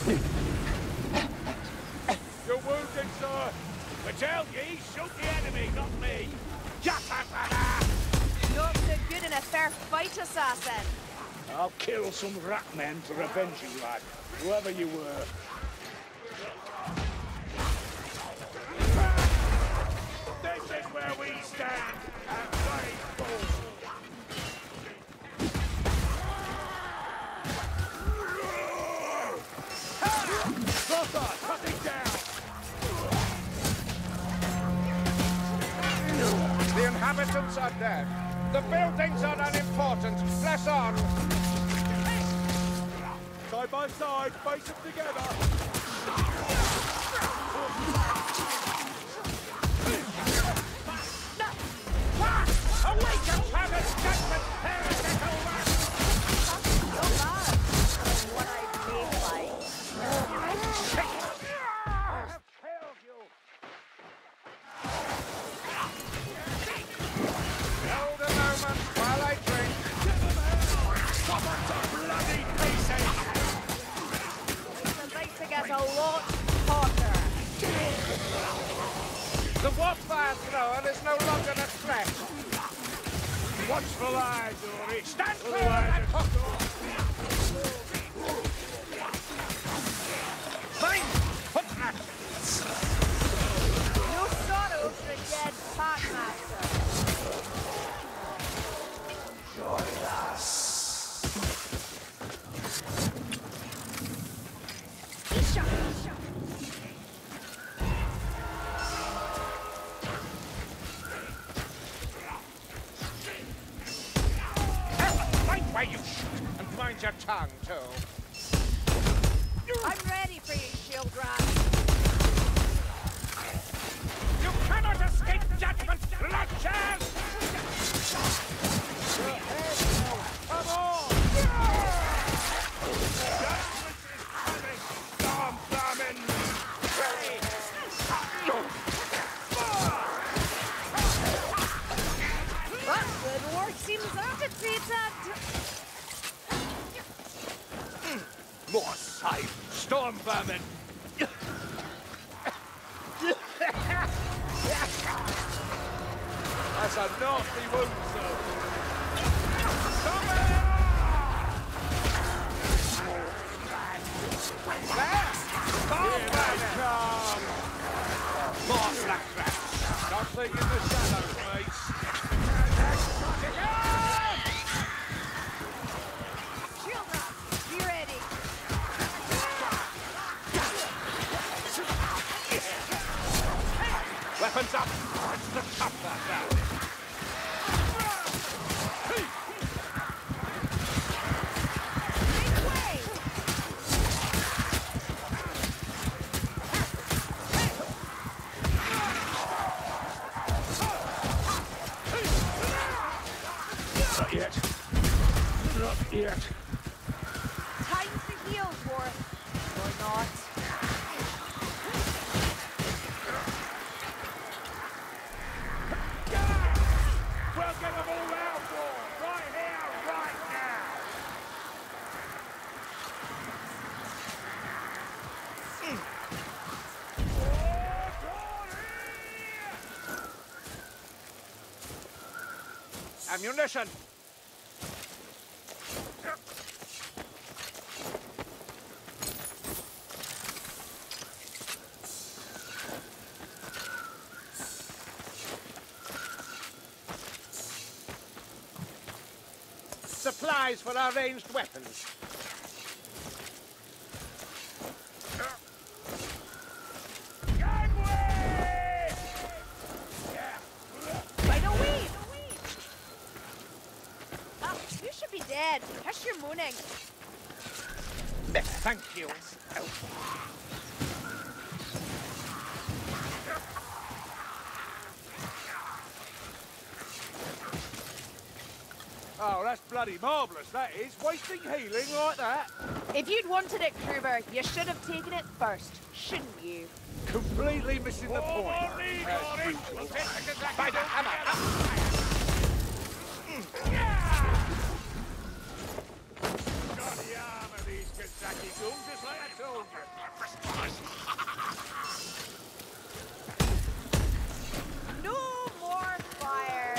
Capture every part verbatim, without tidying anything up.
You're wounded, sir. I tell ye, shoot the enemy, not me. Not so good in a fair fight, assassin. I'll kill some rat men to revenge you, lad. Whoever you were. This is where we stand and play ball. Lothar, cut him down! The inhabitants are dead. The buildings are unimportant. Press on! Side by side, face them together. Awaken, Pagan's judgment! Heretical rat! So bad. What I made like. I've killed you! Hold a moment while I drink. Stop on to bloody pieces! It's about to get a lot hotter. The warfire thrower is no longer a threat. Watchful eyes, Uri. Stand clear of that hostile! Mine! Put that! No sorrow for a dead packmaster. Join us. Isha! Isha! Mind where you shoot, and mind your tongue, too. I'm ready for you, shield rat. You cannot escape judgment, Lachers! Come on! Judgment is coming! Storm vermin! That good work seems agitated. More safe! Storm vermin! That's a nasty wound, sir. There! Storm vermin! More black rats! Something in the shadows, mates. Shield rat, be ready. Weapons up! It's the top that now! Make way! Not yet. Not yet. Time to heal, Dwarf. Or not. We'll get them all out, war! Right here, right now! Ammunition! Supplies for our ranged weapons. Gangway! By the way! Ah, you should be dead. Hush your moaning. Thank you. Oh, that's bloody marvellous, that is. Wasting healing like that. If you'd wanted it, Kruber, you should have taken it first, shouldn't you? Completely missing the point. By the hammer. Got the arm of these Jackie Doom, just like I told you. No more fire.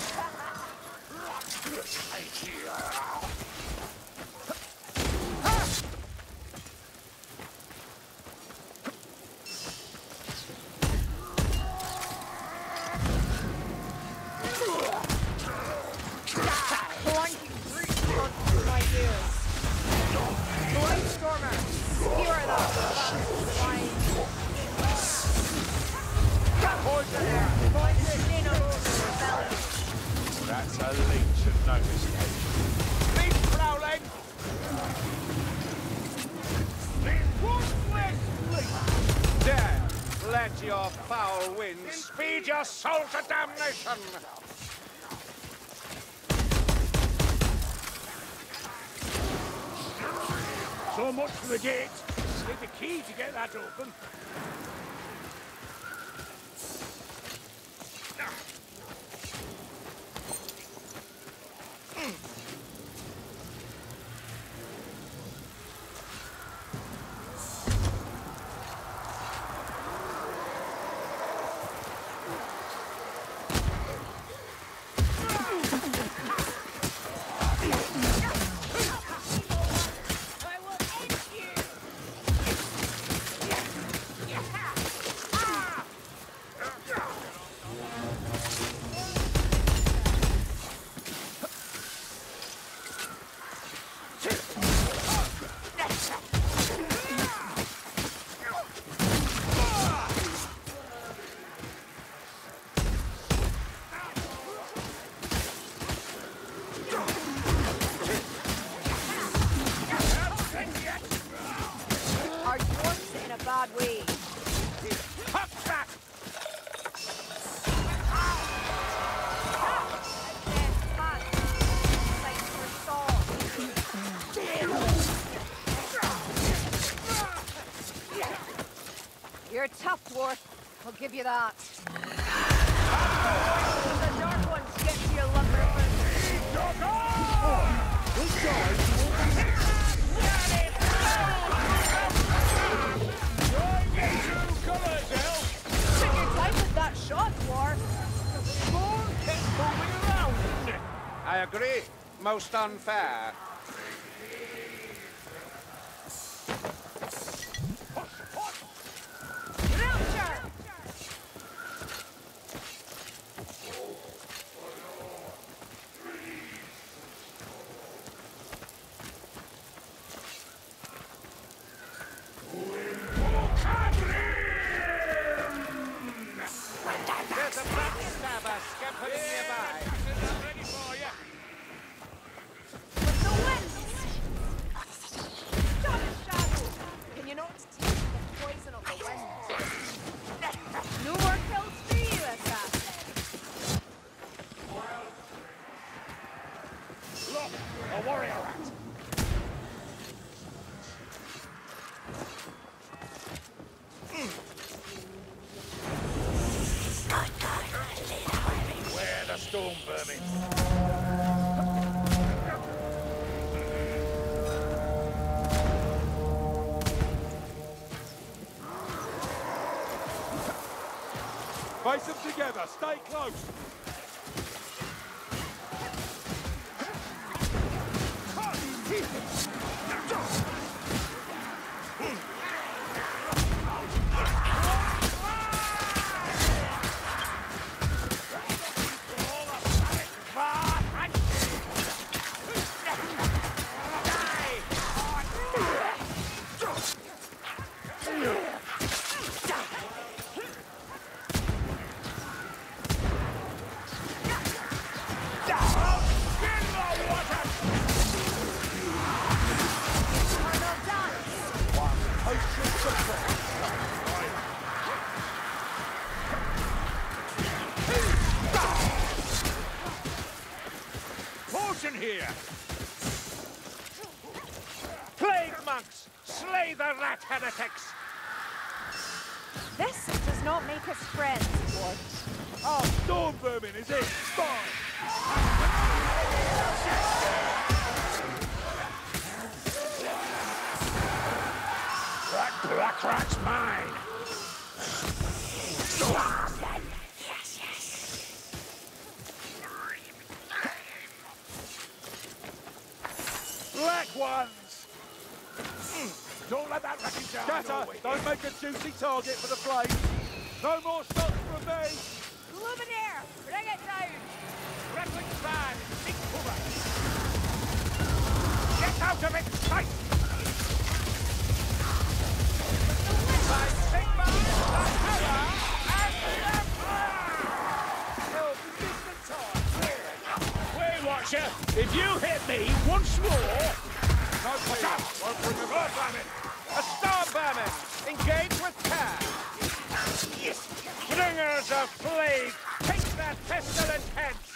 Blinding breeze through my ears. Blade Stormer, skewer that flying. Poison here! Find a stain on your belly. That's a leech of no mistake. Leech prowling! These worthless leech! Dare, let your foul winds speed your soul to damnation! So much for the gate. Need the key to get that open. Are yours in a bad way? Hop that! You're a tough dwarf, I'll give you that. The dark ones get to your lumber. This guy's Took your time with that shot, dwarf. More kept moving around. I agree. Most unfair. Belcher! There's a backstabber scampering nearby. Ready for you. With the wind! Shot and shadow! Can you not take the poison of the wind? No more kills for you, assassin! Look, a warrior rat. Where the storm vermin? Face them together, stay close. Potion here! Plague monks! Slay the rat heretics! This does not make us friends, dwarves. Oh, storm vermin, is it? Fine! Blackrat's mine! Black ones! Don't let that wreck you down. Scatter! Don't make a juicy target for the flame! No more shots from me! Luminaire! Bring it down! Rattling sand! Big cover! Get out of its sight! My Sigma, the Hera, and the Fire! Oh, resistant time! Way Watcher, if you hit me once more... No, please! Won't bring a Sword Vermin! A Star Vermin! Engage with care! Bringers of plague! Take that pestilent hence!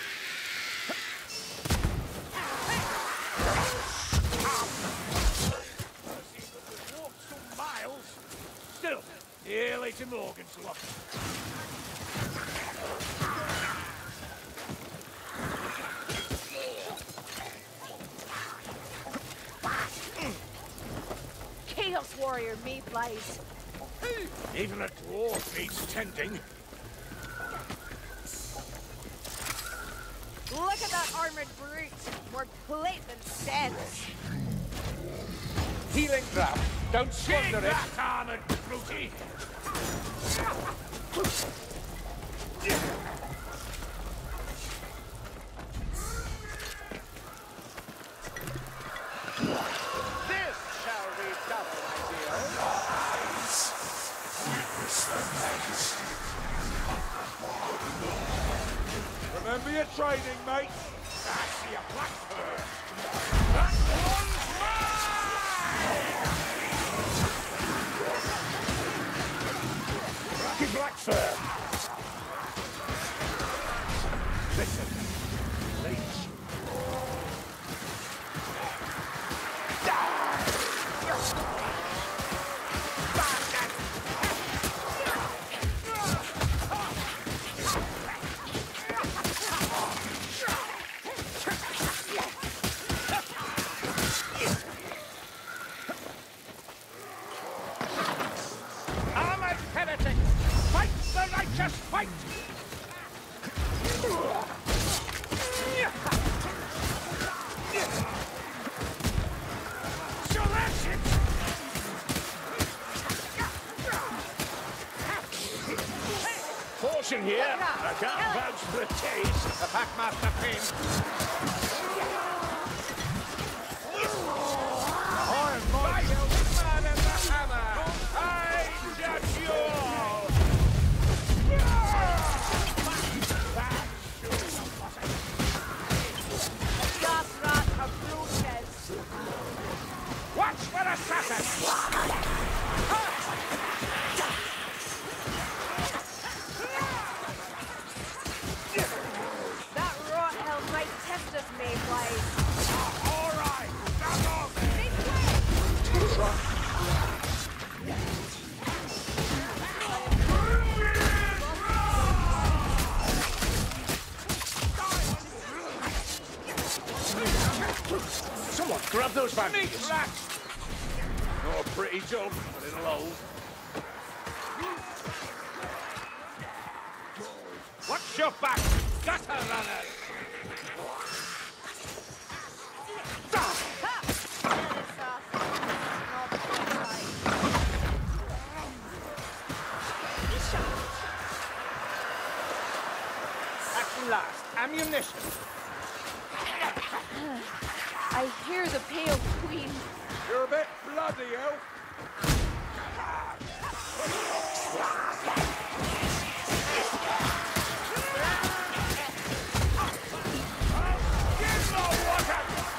Walked some miles. Still, here Lady Morgan's luck. Chaos Warrior Mayflies. Even a dwarf needs tending. Look at that armored brute. More plate than sense. Healing drop. Don't squander it. That armored brute. This shall be double, my dear. Witness the majesty. Remember your training, mate! I see a blackbird. That one's mine! Rocky Blackfur. Listen, ladies. Armored heretic, fight the righteous fight! So that's it! Caution here, I can't vouch for the taste. The Packmaster pin. Iron Mike! Man and the hammer! I judge you all! Das Rad approaches. Watch for assassin! That rot hell might test us, Mayflies. All right, stand off! Someone grab those bandages. Oh, pretty job, little old. Watch your back, gutter runners! At last, ammunition. I hear the Pale Queen. You're a bit bloody, elf! Give no water!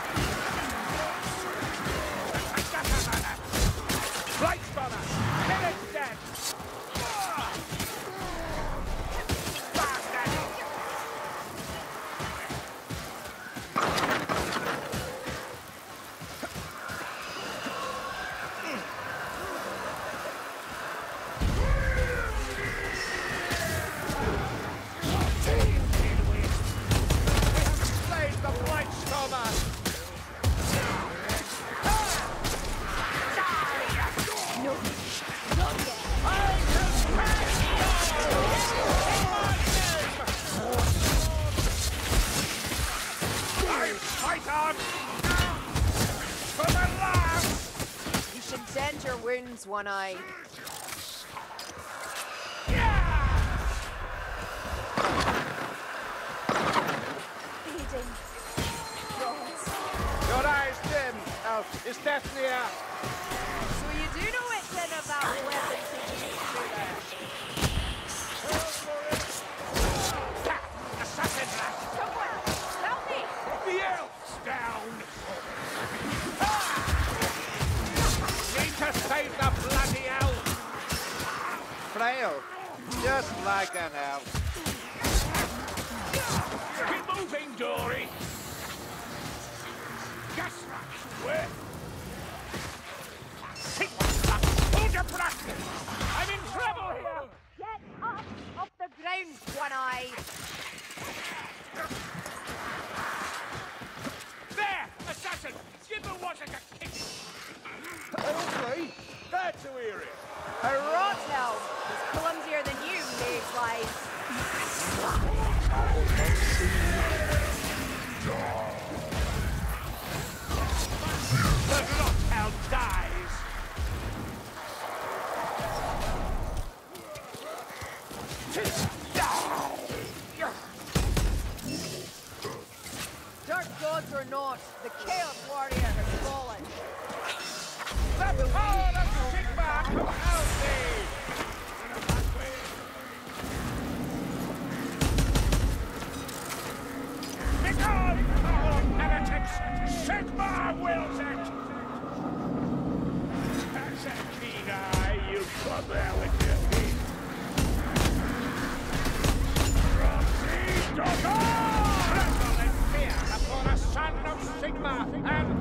Light spanner! Kill it dead! wounds, One Eye. Bleeding. Rods. Your eyes dim. Oh, is death near? So you do know it's in about the weapons that you need to there. Assassin rat! Someone, help me! The elves down! Need to save the bloody elf! Frail, just like an elf. Keep moving, Dory! Gasrat, where? Hold your breath! I'm in trouble here! Get up off the ground, One Eye! There! Assassin! Give her what I can kick! Elsley, they're too eerie. A rot elf is clumsier than you, Mayflies. The Rothhell dies! Dark gods or not, the Chaos Warrior has fallen. The power of Sigma compels me! Begone, all heretics! Sigma wills it! That's a keen eye you've got there with your feet. Roxy Dogger! Tremble in fear before the son of Sigma and